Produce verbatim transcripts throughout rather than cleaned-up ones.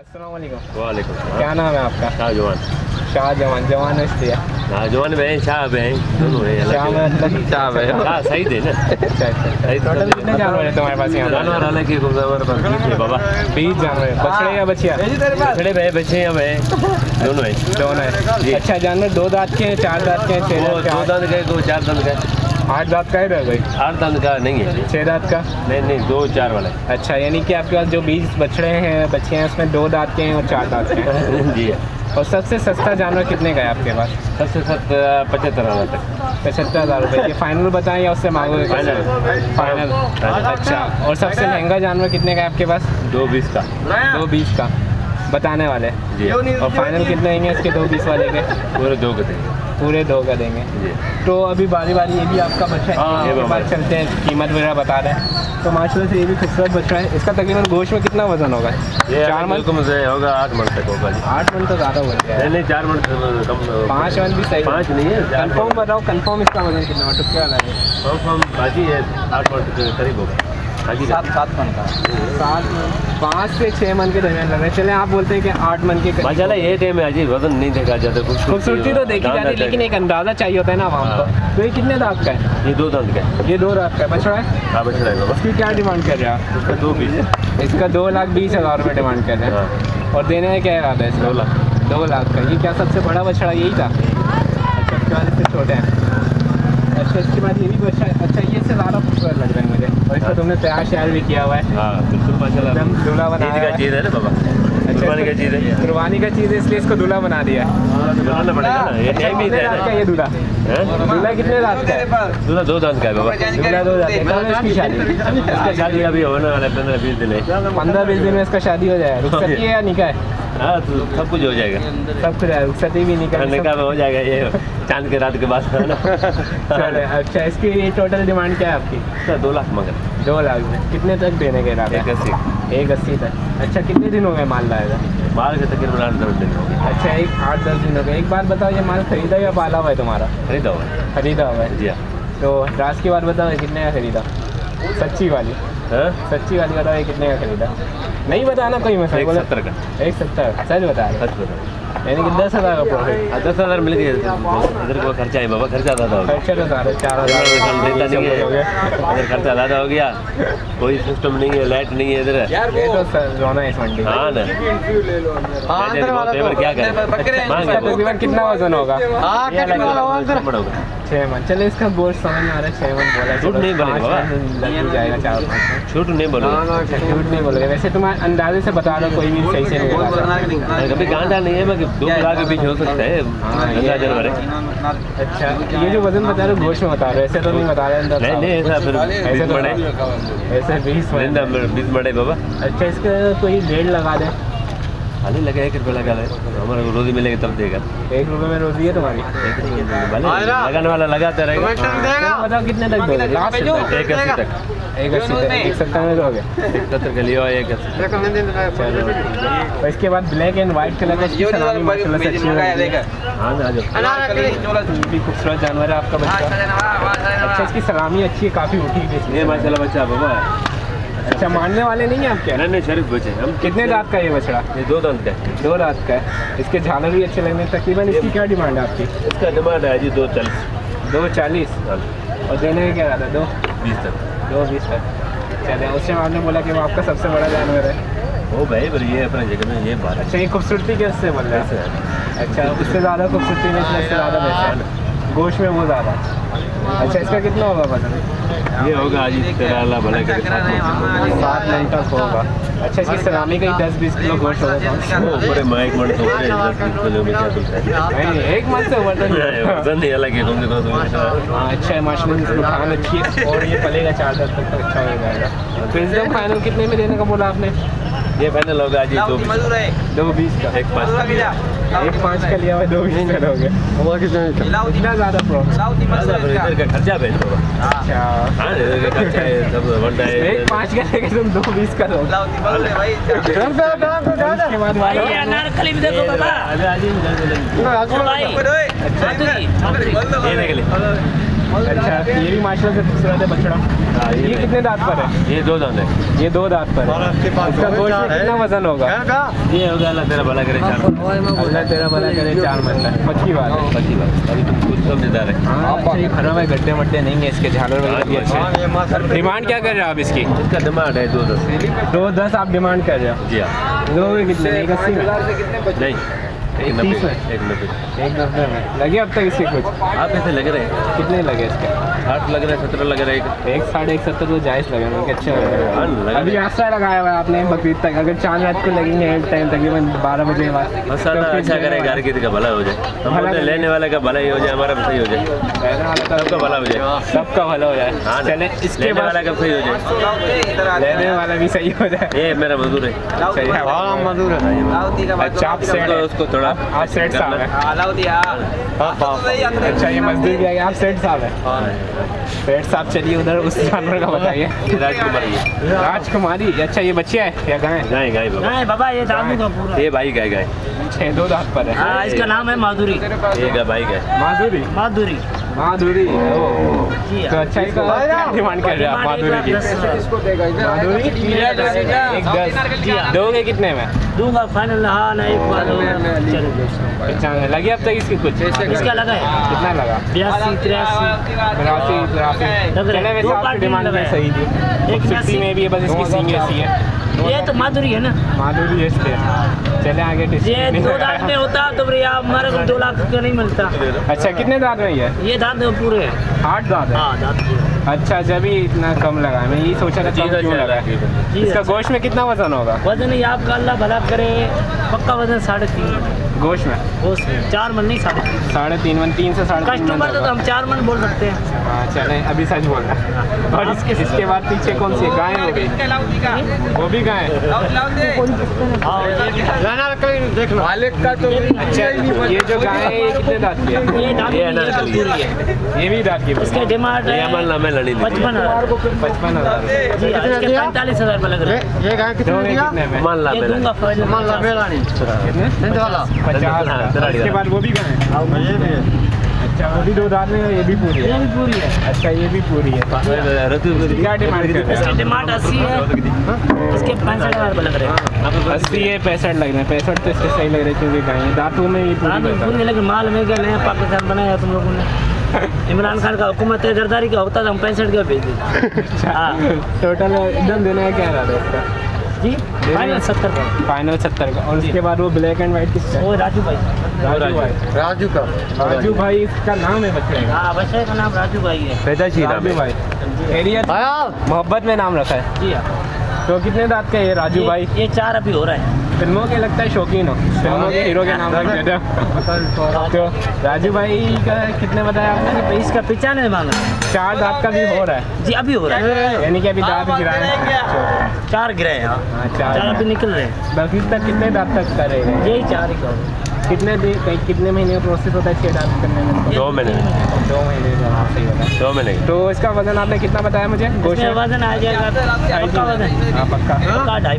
अस्सलाम वालेकुम। वालेकुम। क्या नाम है आपका? शाहजवान। शाहजवान। जवान है शाहजवान बहन शाह बहन दोनों है। शाह में मतलब शाह है। हाँ सही थे ना। अच्छा अच्छा। टोटल कितने जानवर है तुम्हारे पास यहाँ? जानवर हालांकि हमारे पास बीस है बाबा। बीस जानवर है। बछड़े या बछिया? बछड़े भय बच्चे हैं भय दोनों है। दोनों है। अच्छा जानवर दो दांत के हैं, चार दांत के हैं, छह दांत दो दांत का है, दो चार दांत का है। आठ दांत का है भाई? आठ दांत का नहीं है। छह दांत का? नहीं नहीं दो चार वाला। अच्छा यानी कि आपके पास जो बीस बछड़े हैं बच्चे हैं उसमें दो दांत के हैं और चार दांत के हैं। जी। और सबसे सस्ता जानवर कितने का है आपके पास? सबसे सस्ता पचहत्तर हज़ार तक। पचहत्तर हज़ार रुपये। ये फाइनल बताएं या उससे मांगोगे? फाइनल। फाइनल। अच्छा और सबसे महंगा जानवर कितने का है आपके पास? दो बीस का। दो बीस का बताने वाले जी। और फाइनल कितने देंगे इसके दो बीस वाले के? पूरे दो का देंगे। पूरे दो का देंगे जी। तो अभी बारी बारी ये भी आपका बच्चा हाँ, है, बार चलते हैं कीमत वगैरह बता रहे हैं। तो माशाल्लाह से ये भी खूबसूरत बच्चा है। इसका तकरीबन गोश्त में कितना वजन होगा? चार मन से होगा आठ मन तक होगा। आठ मन तो ज़्यादा हो गया है। नहीं चार मन कम। पाँच मन भी सही। पाँच नहीं है। कंफर्म बताओ कंफर्म इसका वजन कितना है? टुकड़ा वाला है कंफर्म बाजी है आठ मन के करीब होगा। सात सात मन का। सात मन पाँच से छः मन के दरमियान लग रहे हैं। चले आप बोलते हैं कि आठ मन के माशाल्लाह ये टाइम में अजीब वजन नहीं देखा जाता। खूबसूरती तो देखी जाती है लेकिन एक अंदाज़ा चाहिए होता है ना आवाम को। तो ये कितने दांत का है? ये दो दांत का है। ये दो दांत का है। बछड़ा है? हाँ बछड़ा है। उसकी क्या डिमांड कर रहे हैं आप? उसका दो बीस। इसका दो लाख बीस हज़ार रुपये डिमांड कर रहे हैं। और देने में क्या इरादा है इसका? दो लाख। दो लाख का। ये क्या सबसे बड़ा बछड़ा यही था? अच्छा इसके बाद इससे छोटे हैं। अच्छा इसके बाद ये भी बच्चा। अच्छा ये से ज़्यादा खूबसूरत लग रहा है मुझे। और इसका तुमने तैयार शहर भी किया हुआ है। हाँ बिल्कुल माशाल्लाह। एकदम दूल्हा बना का चीज़ है ना बाबा। अच्छा कुर्बानी का चीज़ है। कुर्बानी का चीज़ है इसलिए इसको दूल्हा बना दिया है। बनाना पड़ेगा ना। ये टाइम ही कितने दांत का है ये दूल्हा? दूल्हा कितने दांत का है? दूल्हा दो दांत का है बाबा। दूल्हा दो दांत का है। इसकी शादी? इसका शादी अभी होने वाला है पंद्रह बीस दिन है। पंद्रह बीस दिन में इसका शादी हो जाएगा। रुखसती है या निकाह है? हाँ तो सब कुछ हो जाएगा। सब कुछ है। रुखसती भी निकाह निकाह में हो जाएगा ये चांद के रात के बाद है ना। अच्छा इसकी ये टोटल डिमांड क्या है आपकी? इसका दो लाख मगर। दो लाख में कितने तक देने के इरादे? एक अस्सी। एक अस्सी तक। अच्छा कितने दिन हो गए माल लाएगा? माल के तकरीबन आठ दस दिन हो गए। अच्छा एक आठ दस दिन हो गए। एक बात बताओ ये माल खरीदा या पाला हुआ है तुम्हारा? खरीदा हुआ है। खरीदा हुआ है। जी हाँ। तो राज की बात बताओ ये कितने का खरीदा? सच्ची वाली हाँ? सच्ची वाली बताओ ये कितने का खरीदा? नहीं बताना कोई मसला। एक सत्तर का। एक सत्तर सच बता रहे? सच बता। यानी कि दस हज़ार का प्रॉफिट। दस हज़ार मिल गए। इधर को खर्चा है बाबा। खर्चा ज़्यादा हो गया। खर्चा तो सारे चार हज़ार देता नहीं है। इधर खर्चा ज़्यादा हो गया। कोई सिस्टम नहीं है। लाइट नहीं है इधर। ये तो सर रोना है इस मंडी। हाँ ना। क्या करें? तकरीबन कितना वजन होगा? छः मन। चले इसका गोश्त समझ में आ रहा है। छः मन बोला। झूठ नहीं बोलेगा। लग जाएगा चार पाँच। झूठ नहीं बोलेगा। झूठ नहीं बोलेगा। वैसे तुम्हारे अंदाजे से बता दो कोई भी सही से नहीं बता। कभी गांठा नहीं है मैं दो लाख के बीच हो सकता है। हाँ जानवर है। अच्छा ये जो वजन बता रहे हो गोश्त में बता रहे हो ऐसे तो नहीं बता रहे? नहीं नहीं ऐसा फिर ऐसे तो ऐसे बीस बीस बड़े बाबा। अच्छा इसका कोई रेट लगा दे? खाली लगा एक रुपये लगा ले। हमारे को रोजी मिलेगी तब देगा। एक रुपये में रोजी है तुम्हारी? एक रुपये लगाने वाला लगाता रहेगा। बताओ कितने तक दोगे? लास्ट एक अस्सी तक। एक अस्सी तक। एक सत्तर में दोगे? एक सत्तर के लिए एक अस्सी। चलो और इसके बाद ब्लैक एंड वाइट कलर का सलामी माशाल्लाह से अच्छी है। हाँ आ जाओ। भी खूबसूरत जानवर है आपका बच्चा। अच्छा इसकी सलामी अच्छी है काफ़ी उठी हुई ये माशाल्लाह बच्चा बाबा। अच्छा मारने वाले नहीं हैं आपके? नहीं नहीं शरीफ बच्चे हम। कितने दांत का ये बछड़ा? ये दो दांत का है। दो दांत का है। इसके झालर भी अच्छे लगने। तकरीबन इसकी क्या डिमांड है आपकी? इसका डिमांड है जी दो चालीस। दो चालीस। और देने में क्या रहता है? दो बीस तक। दो बीस तक। चले उस टाइम आपने बोला कि वो आपका सबसे बड़ा जानवर है। ओ भाई पर ये अपने जगह में ये बात। अच्छा ये खूबसूरती के उससे बोल रहे हैं? अच्छा उससे ज़्यादा खूबसूरती में इससे ज़्यादा पैसा है। गोश्त में वो ज़्यादा। अच्छा इसका कितना होगा वजन? ये होगा आज तेरह अल्लाह भला के सात मन तक होगा। अच्छा इसकी सलामी का ही दस बीस किलो गोश्त होगा। पूरे एक मन से नहीं एक मन से वजन नहीं अलग है। हाँ अच्छा है माशाल्लाह दुकान अच्छी है और ये पलेगा चार दस तक अच्छा हो जाएगा। तो एकदम फाइनल कितने में देने का बोला आपने? ये फाइनल होगा जी दो दो बीस का। एक पाँच एक पाँच का लिया हुआ दो बीस का हो गया। कितना ज़्यादा प्रॉफिट? इधर का खर्चा भेज दो। अच्छा हाँ इधर का खर्चा है सब बनता है। एक पाँच का लेके तुम दो बीस का दो। उसके बाद अनारकली भी देखो बाबा। ये देख ले। अच्छा, ये भी माशाल्लाह से खूबसूरत है बछड़ा। हाँ, ये ये कितने दांत पर है? ये दो दांत है। ये दो दांत पर है। इसका गोश्त में कितना वजन होगा? ये हो गया अल्लाह तेरा भला करे चार अल्लाह तेरा भला करे चार मन है। पक्की बात है। पच्चीस बात अभी तुम खुद समझदार है। हाँ, अच्छा, ये खराब है, गड्ढे मड्ढे नहीं है इसके, झालर वगैरह भी अच्छे हैं। डिमांड क्या कर रहे हो आप इसकी? इसका डिमांड है दो दस। दो दस आप डिमांड कर रहे हो? जी हाँ। लोगे कितने? एक अस्सी में? नहीं एक तीस नब्बे में? एक नब्बे एक नब्बे में लगे अब तक इसके कुछ? आप ऐसे लग रहे हैं। कितने लगे इसके? आठ लग रहे हैं, सत्रह लग रहे हैं। एक साढ़े एक सत्तर तो जायज़ लगे उनके, अच्छे लगे। हाँ, लग अभी रहे आस्था लगाया हुआ है आपने बकरीद तक, अगर चांद रात को लगेंगे एक टाइम तकरीबन बारह बजे के बाद। मसाला तो फिर अच्छा करे, देने घर की का भला हो जाए। हम बोलते हैं लेने वाले का भला ही हो जाए, हमारा भी सही हो जाए, वाला सबका भला हो जाए। सबका भला हो जाए। हाँ, चले इसके लेने बाद वाला का सही हो जाए, लेने वाला भी सही हो जाए। ये मेरा मजदूर है। सही है, मजदूर है। अच्छा आप सेट तो उसको थोड़ा आप सेट साहब है। अच्छा ये मजदूर भी आ गया, आप सेठ साहब है। सेठ साहब चलिए उधर उस जानवर का बताइए। राजकुमारी है। राजकुमारी, अच्छा ये बच्चे है या गाय? गाय गाय बाबा। नहीं बाबा, ये दादू का पूरा। ये भाई गाय गाय। छः दो दांत पर है। हाँ, इसका नाम है माधुरी। ये का भाई गाय। माधुरी माधुरी माधुरी ओ जी तो अच्छा इसका क्या डिमांड कर रहे हैं आप माधुरी की? माधुरी एक दस दोगे कितने में? दूंगा फाइनल। हाँ ना, एक बार पहचान लगे अब तक इसकी कुछ? इसका लगा है कितना लगा? बयासी तिरासी तिरासी तिरासी लग रहा है। चले वैसे दो आपकी पार्टी डिमांड लगा में है। सही थी। एक सिक्सटी में भी है, बस इसकी सींग ऐसी है। ये तो माधुरी है ना। माधुरी है इसलिए। चले आगे ये दो दांत में होता तो भैया हमारे को दो लाख का नहीं मिलता। अच्छा कितने दांत में है? ये दांत पूरे हैं। आठ दांत है। हाँ दांत पूरे। अच्छा जब ही इतना कम लगा, मैं यही सोचा था कम क्यों लगा है। जी इसका अच्छा। गोश्त में कितना वजन होगा? वजन ही आपका अल्लाह भला करे, पक्का वजन साढ़े तीन। गोश्त में गोश्त में चार मन नहीं, साढ़े तीन। साढ़े तीन मन, तीन से साढ़े तीन मन कस्टमर तो होगा। हम चार मन बोल सकते हैं। हाँ चले, अभी सच बोल रहा है। और इसके इसके बाद पीछे कौन सी है? गाय हो गई, वो भी गाय। मालिक का तो अच्छा ये जो गाय है ये कितने दांत की है? ये दांत ये नहीं, ये अनारकली पूरी है। ये भी दांत की इसके डिमांड ये है अमल नाम है लड़ी ली। पचपन हजार। पचपन हजार जी हाँ, इसके पैंतालीस हजार रुपये लग रहे हैं। ये गाय कितने दोगे दिया? कितने में? मान ला ये मेरा दूंगा फाइनल मान ला मेरा नहीं। कितने? सिंध वाला। पचास हाँ, हजार। इसके बाद वो भी गाय है? ये भी है। अच्छा वो भी दो दांत में है, ये भी पूरी ये है। भी पूरी है। अच्छा ये भी पूरी है। क्या डिमांड कर रहे इसके हैं? डिमांड अस्सी है, इसके पैंसठ हजार रुपये लग रहे हैं। अस्सी है, पैंसठ लग रहे हैं। पैंसठ तो इससे सही लग रहे हैं क्योंकि गाय है। दांतों में ये पूरी दांत बता। पूरी लेकिन माल में क्या नया पाकिस्तान बनाया तुम लोगों ने। इमरान खान का हुकूमत है, जरदारी का होता तो हम पैंसठ का भेज देते। हाँ टोटल एकदम देना है क्या रहा है इसका? जी फाइनल सत्तर का। फाइनल सत्तर का। और उसके बाद वो ब्लैक एंड व्हाइट किसका है? वो राजू भाई। राजू भाई। राजू का। राजू भाई इसका नाम है बच्चे का? हाँ बच्चे का नाम राजू भाई है। पैदाशी नाम राजू है। भाई एरिया मोहब्बत में नाम रखा है। जी हाँ। तो कितने दांत का है ये राजू ये- भाई? ये चार अभी हो रहा है। फिल्मों के लगता है शौकीन हो, फिल्मों के हीरो के नाम रख देते हो। तो राजू भाई का कितने बताया आपने? इसका पचानवे मांगा। चार दांत का भी हो रहा है, जी अभी हो रहा है। यानी कि अभी दांत गिराए हैं। चार गिरे हैं। हाँ हाँ चार चार। अभी निकल रहे हैं। बाकी तक कितने दांत तक करेगा? यही चार ही का। कितने दिन कहीं कितने महीने का प्रोसेस होता है छः दांत करने में? दो महीने दो महीने का। हाँ सही बताया। दो महीने तो इसका वजन आपने कितना बताया मुझे? गोश्त इसमें वजन आ जाएगा पक्का वजन। हाँ पक्का। पक्का ढाई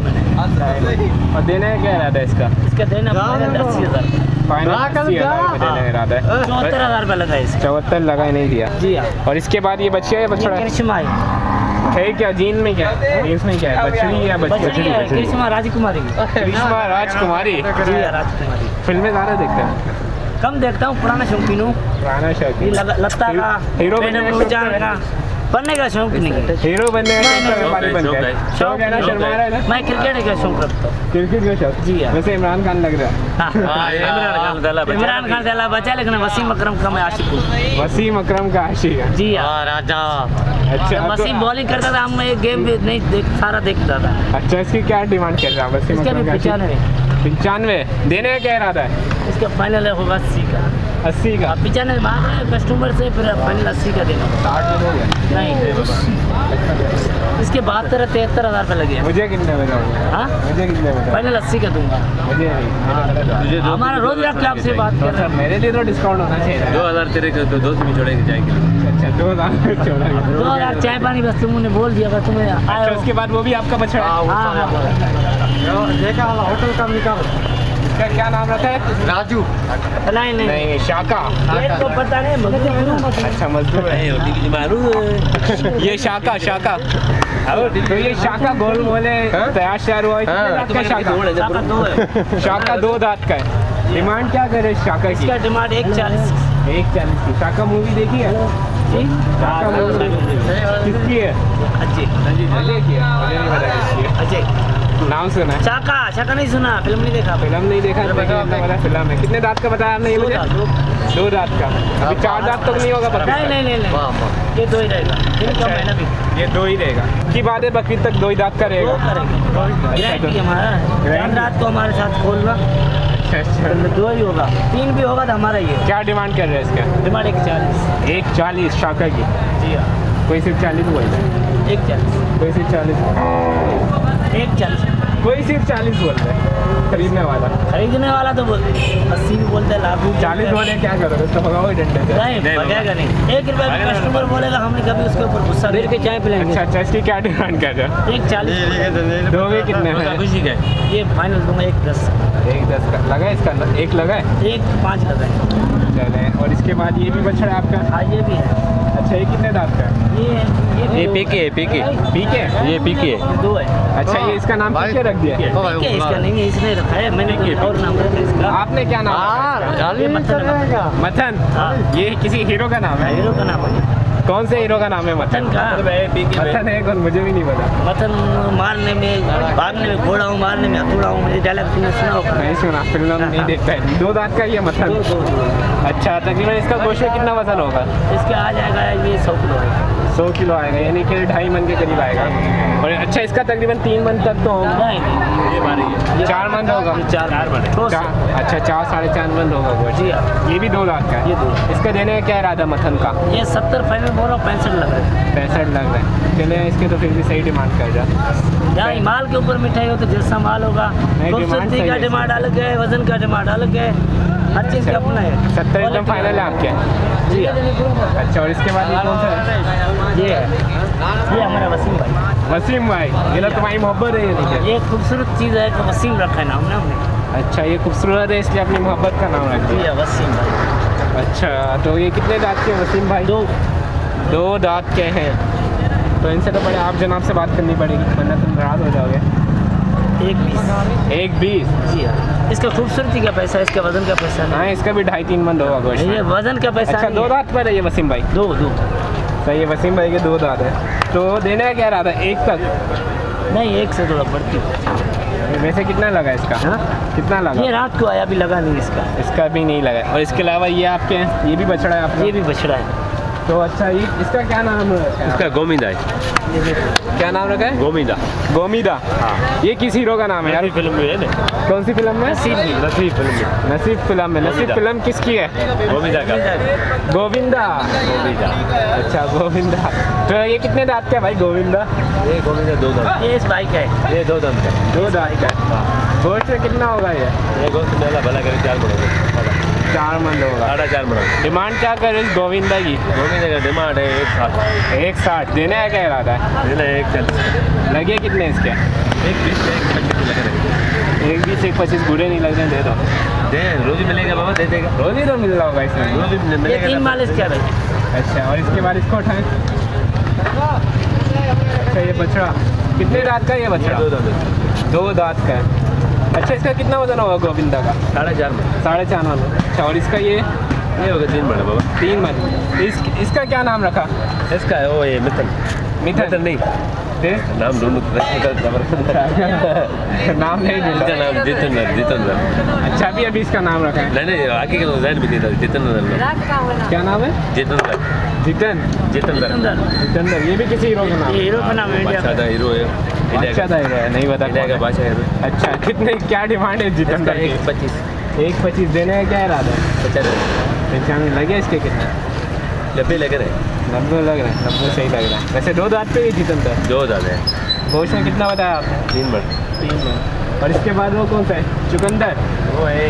महीने। और देना है क्या इरादा है इसका? इसका देना पड़ेगा अस्सी हजार। फाइनल अस्सी हजार रुपये देने का इरादा है। चौहत्तर हजार रुपये लगा है इसका। चौहत्तर लगा ही नहीं दिया। जी हाँ। और इसके बाद ये बच्चे है बछड़ा ये है? करिश्मा है। है क्या जीन में क्या है? जीन्स में क्या है? बछड़ी या बच्ची बछड़ी? है करिश्मा राजकुमारी की। करिश्मा राजकुमारी। जी हाँ, राजकुमारी। फिल्में ज़्यादा देखते हैं? कम देखता हूँ, पुराना शौकीन हूँ। पुराना ये शौकीन। लगा- लत्ता का हीरो मैंने बनने का मुँह शौक जान है? का बनने का शौक नहीं है। हीरो बनने का नहीं, शौक है, नहीं, व्यापारी शौक बन है, गए। शौक शौक है ना, शौक शर्मा है। रहा है ना? मैं क्रिकेट का शौक रखता हूँ। क्रिकेट का शौक? जी हाँ। वैसे इमरान खान लग रहा है। हाँ। हाँ, ये इमरान खान दाला बच्चा। इमरान खान से अल्लाह बचा, लेकिन वसीम अकरम का मैं आशिक हूँ। वसीम अकरम का आशिक है। जी हाँ। राजा। अच्छा जब वसीम बॉलिंग करता था, हम एक गेम भी नहीं देख सारा देखता था। अच्छा इसकी क्या डिमांड कर रहा है वसीम इसके अकरम भी का आशिक? पचानवे। पंचानवे देने का क्या इरादा है? इसका फाइनल होगा अस्सी का। अस्सी का? पचानवे मांग रहे हैं कस्टमर से, फिर फाइनल अस्सी का देना। साठ में हो गया? नहीं, इसके बहत्तर तिहत्तर हजार रुपये लगे। मुझे कितने में दोगे? हाँ मुझे कितने में दोगे? फाइनल अस्सी का दूंगा। मुझे नहीं। तुझे दो हमारा रोज रख आपसे बात कर तो रहे सर हैं। मेरे लिए तो डिस्काउंट होना चाहिए। दो हजार तेरे को तो दोस्त भी छोड़ेंगे जाएंगे। अच्छा दो हजार छोड़ा गया। दो हजार चाय पानी बस तुमने बोल दिया, अगर तुम्हें आए अच्छा हो। उसके बाद वो भी आपका बछड़ा है? हाँ हाँ देखा वाला होटल का निकाल। इसका क्या नाम रखा है? राजू। नहीं नहीं नहीं, शाका। ये तो पता नहीं मगर अच्छा, मजदूर है मालूम ये। शाका शाका तो ये शाका गोल मोले तैयार शहर हुआ है। कितने दांत का शाका? शाका दो है। शाका दो दांत का है। डिमांड क्या करे शाका की? इसका डिमांड एक चालीस। एक चालीस की। शाका मूवी देखी है? जी शाका मूवी किसकी है? अजय अजय की है? मुझे नहीं पता किसकी है। अजय नाम सुना है? शाका शाका नहीं सुना, फिल्म नहीं देखा। फिल्म नहीं देखा, लेकिन इतना बड़ा फिल्म है। कितने दांत का बताया आपने ये मुझे? दो दांत का। अभी चार दांत तक नहीं होगा बकरीद नहीं तक? नहीं नहीं नहीं ये दो ही रहेगा। इनका महीना भी ये दो ही रहेगा की बात है, बकरीद तक दो ही दांत का दो रहेगा। करेंगे। गारंटी हमारा है। चार रात को हमारे साथ खोलना अच्छा अच्छा। तो दो ही होगा, तीन भी होगा तो हमारा ही है। क्या डिमांड कर रहे हैं इसका? डिमांड एक चालीस। एक चालीस शाका की। जी हाँ कोई सिर्फ चालीस बोल रहा है, एक चालीस कोई सिर्फ चालीस, एक चालीस। कोई सिर्फ चालीस बोल रहा है खरीदने वाला। खरीदने वाला तो बोल अस्सी भी बोलते हैं, लाभ भी चालीस बोले क्या करोगे? तो भगाओ ही डंडे से। नहीं भगेगा नहीं। एक रुपये का कस्टमर बोलेगा, हमने कभी उसके ऊपर गुस्सा देर के चाय पिलाएंगे। अच्छा अच्छा, इसकी क्या डिमांड कर रहे हो? एक चालीस दोगे कितने में? खुशी का ये फाइनल दूंगा एक दस। एक दस का लगा है इसका? एक लगा है? एक पाँच का है। चले, और इसके बाद ये भी बछड़ा है आपका? हाँ ये भी है। अच्छा, ये कितने दांत का है? ये ये ये पीके है पीके पीके? ये पीके है। दो है। अच्छा, ये इसका नाम पीके रख दिया? ठीक है, इसका नहीं है, इसने रखा है। मैंने कोई और नाम रखा है इसका। आपने क्या नाम रखा है ये मथन है, इसका? मथन? हाँ। ये किसी हीरो का नाम है? हीरो का नाम है कौन से हीरो का नाम है मथन? मथन का। मथन है कौन? मुझे भी नहीं पता। मथन मारने में, भागने में घोड़ा हूँ, मारने में हथौड़ा हूँ। मेरे डायलॉग तुमने सुना होगा। नहीं सुना, फिल्म नहीं देखता है। दो दांत का ये मथन। दो दो दो। अच्छा, तकरीबन इसका गोश्त में कितना वजन होगा? इसके आ जाएगा ये सौ किलो है। सौ किलो आएगा, यानी कि ढाई मन के करीब आएगा। और अच्छा, इसका तकरीबन तीन मन तक तो होगा? नहीं नहीं ये बारी है। चार मन होगा? चार चार मन है। दो सौ। चार, अच्छा चार साढ़े चार मन होगा गोश्त। जी हाँ। ये भी दो दांत का है? ये दो। इसका देने का क्या इरादा मथन का? ये सत्तर फाइनल बोल रहा हूँ, पैंसठ लग रहा है। पैंसठ लग रहा है। चले, इसके तो फिर भी सही डिमांड कर जा। यहाँ माल के ऊपर मिठाई हो तो जैसा माल होगा। नहीं, डिमांड खूबसूरती सही का है। डिमांड अलग है, वजन का डिमांड अलग है, हर चीज़ का अपना है। सत्तर एकदम फाइनल है आपके? जी हाँ। अच्छा, और इसके बाद ये कौन सा है? ये है, ये हमारा वसीम भाई। वसीम भाई, ये तो तुम्हारी मोहब्बत है ये नीचे। ये खूबसूरत चीज़ है तो वसीम रखा है नाम ना हमने। अच्छा, ये खूबसूरत है इसलिए अपनी मोहब्बत का नाम रख जी दिया। हाँ, वसीम भाई। अच्छा, तो ये कितने दांत के हैं वसीम भाई? दो दो दांत के हैं। तो इनसे तो बड़े आप जनाब से बात करनी पड़ेगी, वरना तुम नाराज हो जाओगे। एक बीस। एक बीस? जी हाँ। इसका खूबसूरती का पैसा, इसका वजन का पैसा हाँ, नहीं। इसका भी ढाई तीन मन होगा गोश्त। ये वजन का पैसा अच्छा, नहीं दो है। दांत पर है ये वसीम भाई? दो दो सही है, वसीम भाई के दो दांत है। तो देने का क्या रहा था? एक तक? नहीं, एक से थोड़ा बढ़ती है। वैसे कितना लगा इसका? हाँ? कितना लगा? ये रात को आया, अभी लगा नहीं इसका। इसका भी नहीं लगा। और इसके अलावा ये आपके हैं, ये भी बछड़ा है आपका? ये भी बछड़ा है। तो अच्छा, ये इसका क्या नाम है? इसका गोमिंदा है। ये देखो। क्या नाम रखा है? गोमिंदा। गोमीदा? हाँ। ये किस हीरो का नाम है यार? फिल्म में है ना। कौन सी फिल्म में? नसीब भी। नसीब फिल्म में। नसीब फिल्म में। नसीब गोविंदा। फिल्म किसकी है? गोमिंदा का। गोविंदा? गोमिंदा। अच्छा, गोविंदा। तो ये कितने दांत का है भाई गोविंदा? ये गोमिंदा दो दांत। ये इस बाइक है। ये दो दांत का। दो दांत का है। गोश्त में कितना होगा ये? ये गोश्त मेला भला करे चार मन होगा। चार मन होगा। साढ़े चार मन होगा। डिमांड क्या कर रहे हो इस गोविंदा की? गोमिंदा का डिमांड है एक साथ। एक साठ देने का क्या इरादा है? ये ना एक चालीस। लगे कितने इसके? एक बीस एक पच्चीस लग रहे एक बीस एक पच्चीस बुरे नहीं लग रहे, दे दो। दे रोज ही मिलेगा बाबा, दे देगा। रोज ही तो मिल रहा होगा इसमें। रोज ही ये मिलेगा। तीन माल इसके भाई। अच्छा, और इसके बाद इसको उठाएं। अच्छा, ये बछड़ा कितने दांत का है? ये बछड़ा दो दांत। दो दांत का है। अच्छा, इसका कितना वजन होगा गोविंदा का? साढ़े चार मन। साढ़े चार मन। अच्छा, और इसका ये? ये होगा तीन मन बाबा। तीन मन। इस इसका क्या नाम रखा? इसका है वो ये मिथन। मिथन? मिथन नहीं, फिर? नाम ढूंढ नाम नहीं इसका ढूंढा। नाम जितेंद्र। जितेंद्र अच्छा, अभी अभी इसका नाम रखा है। नहीं नहीं, आगे के डिजाइन भी नहीं था। जितेंद्र। क्या नाम है? जितेंद्र। जितन? जितेंद्र। अंदर जितेंद्र। ये भी किसी हीरो का नाम ये है? हीरो का नाम है इंडिया बादशाह का। का हीरो है। इंडिया अच्छा का। था हीरो है, नहीं बता इंडिया का बादशाह हीरो। अच्छा, कितने क्या डिमांड है इसका जितेंद्र एक की? पच्चीस। एक पच्चीस देने का क्या इरादा है? पचास पहचान लगे इसके कितने? नब्बे लगे रहे। नब्बे लग रहे हैं। नब्बे सही लग रहा है। वैसे दो दांत पे ही जितेंद्र। दो दादा है। गोश्त में कितना बताया आपने? तीन मन। तीन मन। और इसके बाद वो कौन सा है? चुकंदर? वो है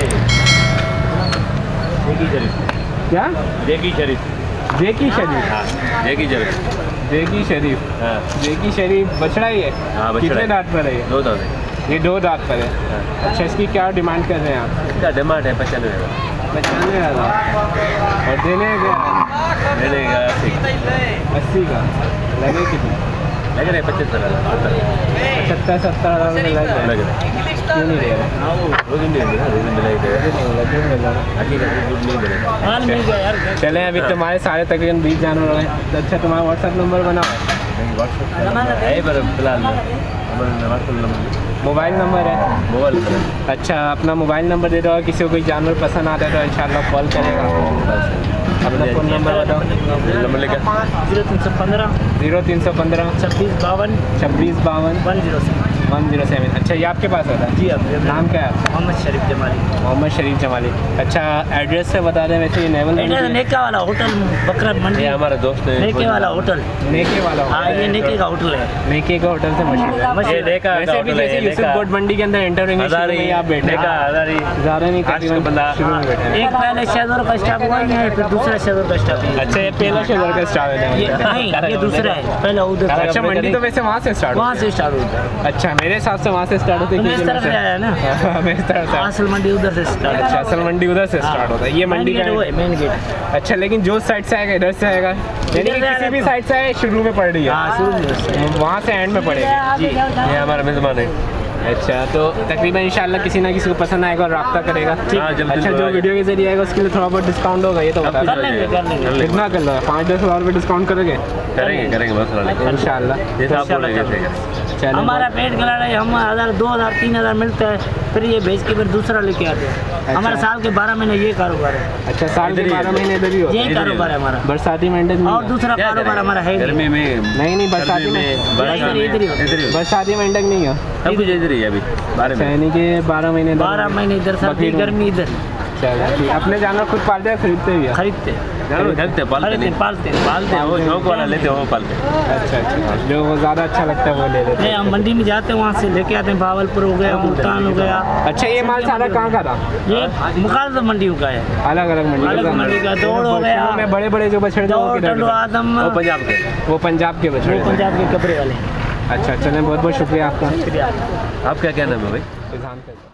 जेकी शरीफ। क्या? जेकी शरीफ। जेकी शरीफ? हाँ, जेकी शरीफ। जेकी शरीफ। हाँ जेकी शरीफ बछड़ा ही है? हाँ, बछड़ा कितने है। दांत पर है ये? दो दादा है। ये दो दांत पर है। अच्छा, इसकी क्या डिमांड कर रहे हैं आप? इसका डिमांड है पचानवे हज़ार। पचानवे हज़ार और देने क्या देने का अस्सी अस्सी का लगे कितना? लग रहे पचहत्तर हज़ार पचहत्तर सत्तर हज़ार में लग रहा लग है। रहे क्यों नहीं दे रहे? हाँ वो रोज नहीं दे रहे रोज मिलाई दे रहे नहीं लगे मिल रहा। हकीकत में दूध नहीं दे रहे माल मिल गया यार। चले अभी तुम्हारे सारे तकरीबन बीस जानवर हैं। तो अच्छा, तुम्हारा व्हाट्सएप नंबर बनाओ। है पर फिलहाल हमारे व्हाट्सएप नंबर मोबाइल नंबर है। मोबाइल पर अच्छा, अपना मोबाइल नंबर दे दो। किसी को कोई जानवर पसंद आता है तो इंशाल्लाह कॉल करेगा। अपना फ़ोन नंबर बताओ। नंबर लेकर जीरो तीन सौ पंद्रह जीरो तीन सौ पंद्रह छब्बीस बावन छब्बीस बावन one zero seven. One zero seven. अच्छा, ये आपके पास होता है? जी अब नाम क्या है? मोहम्मद शरीफ जमाली। मोहम्मद शरीफ जमाली। अच्छा, एड्रेस से बता दें। वैसे ये नेवल एड्रेस नेका वाला होटल बकरा मंडी। ये हमारा दोस्त है नेके वाला होटल। नेके वाला हाँ, ये नेके का होटल है। नेके का होटल से मशहूर है। ये नेका का वैसे भी होटल है, जैसे यूसुफ नेका। बोट मंडी के अंदर एंटर होंगे शुरू में ही आप बैठे नेका हज़ारी ज़्यादा नहीं आठ सौ बंदा। शुरू में बैठे हैं। एक पहले शहदोर का स्टाफ हुआ है, फिर दूसरा शहदोर का स्टाफ है। अच्छा, ये पहला शेजर का स्टार्ट ये है। नहीं, ये दूसरा है। पहले उधर अच्छा, मंडी तो वैसे वहाँ से स्टार्ट वहाँ से स्टार्ट होता है। अच्छा, मेरे हिसाब से वहाँ से स्टार्ट होती है तुम इस क्योंकि तरफ से आया ना, मैं- मैं इस तरफ से आया। असल मंडी उधर से स्टार्ट। अच्छा, असल मंडी उधर से स्टार्ट होता है। ये मंडी का वो है मेन गेट। अच्छा, लेकिन जो साइड से आएगा इधर से आएगा, यानी कि से किसी आएगा भी तो- साइड से आए शुरू में पड़ रही है। हाँ, शुरू में वहाँ से एंड में पड़ेगी। जी। ये हमारा मेजबान है। अच्छा, तो तकरीबन इंशाल्लाह किसी ना किसी को पसंद आएगा और रब्ता करेगा। हाँ, जल्दी अच्छा, जो जल्दी। वीडियो के जरिए आएगा उसके लिए थोड़ा बहुत डिस्काउंट होगा, ये तो बता कर लेंगे कर लेंगे। कितना कर लो? पाँच दस हज़ार रुपये डिस्काउंट करोगे करेंगे करेंगे मसला नहीं इंशाल्लाह? जैसा आप बोलेंगे वैसे चलो, हमारा पेट गला रहा है, हम हज़ार दो हज़ार तीन हज़ार मिलता है, फिर ये भेज के फिर दूसरा लेके आते हैं। हमारा साल के बारह महीने ये कारोबार है। अच्छा, साल के इधर ही बारह है। महीने इधर ही होता यही कारोबार है हमारा। है। बरसाती मेंढक नहीं और है? दूसरा क्या कारोबार करें? हमारा है नहीं। गर्मी में नहीं नहीं बरसाती सर्दी में में बरसात इधर- में इधर ही होता है। इधर ही होता बरसाती मेंढक नहीं है। है। सब कुछ इधर ही है अभी बारह अच्छा, में यानी कि बारह महीने इधर बारह महीने इधर सर्दी बकरीद में। गर्मी इधर चलो ठीक। अपने जानवर खुद पालते हैं खरीदते भी है? खरीदते जानवर खरीदते पालते खरीदते नहीं पालते पालते हैं वो शौक वाला लेते हैं वो पालते हैं। अच्छा अच्छा, जो वो ज़्यादा अच्छा लगता है वो ले लेते नहीं, हैं। हम मंडी में जाते हैं, वहाँ से लेके आते हैं। भावलपुर हो गया, मुल्तान हो गया। अच्छा, ये माल सारा कहाँ का था? ये मुखालफ मंडियों का है। अलग अलग मंडी अलग मंडी का दौड़ हो गया। में बड़े बड़े जो बछड़े थे वो दौड़ किधर टंडो के? आदम वो पंजाब के वो पंजाब के बछड़े वो थे। पंजाब के कपड़े वाले। अच्छा, चलें, बहुत बहुत शुक्रिया आपका। शुक्रिया। आपका क्या नाम है भाई? इज़हान का।